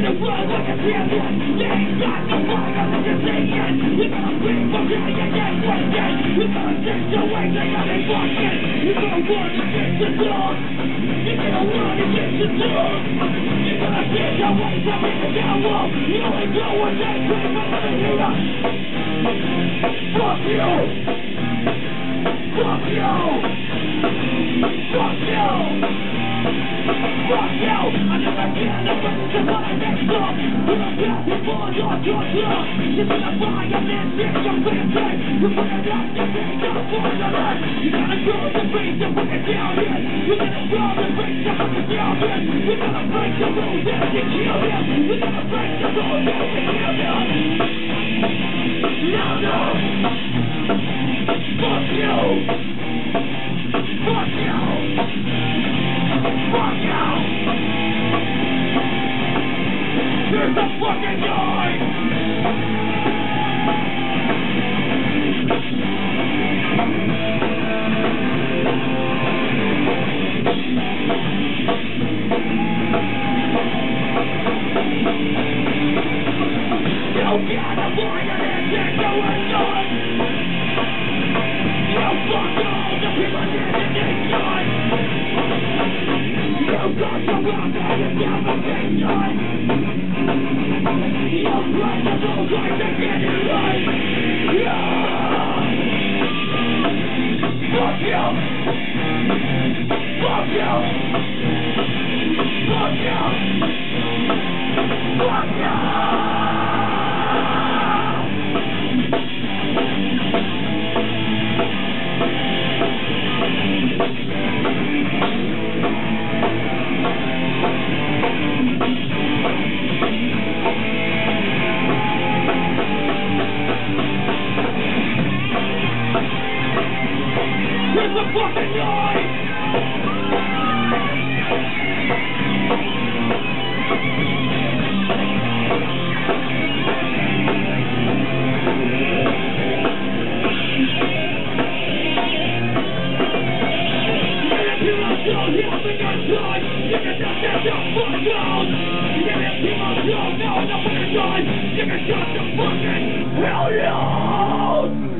gonna run like a champion. You ain't got no fire that you're seeing. You're gonna bleed for real, you ain't waiting. You're gonna situation that ain't watching. You're gonna run against the dog. You're gonna run against the dog. You're gonna get your way to make the downwall. You only know what they dream of the hero. Fuck you! Fuck you! Fuck you! Fuck you! I never can ever survive next up. You're a passive for your torture. You're gonna buy a man, shit, your fantasy. You're gonna knock your face out for the life. You're gonna grow the face and put it down here. You're gonna grow the face and put it down here. You're gonna break the rules and you kill him. You're gonna break the rules and you kill him. No, no! Fuck you! Fuck you! Fuck you! There's a fucking guy! You gotta find an answer to a gun! You fuck all the people in the nation! You got to rock and you never take time! You break the rules like to get it right! Yeah! Fuck you! Fuck you! Fuck you! Fuck you! Here's the fucking lie! Hell yeah!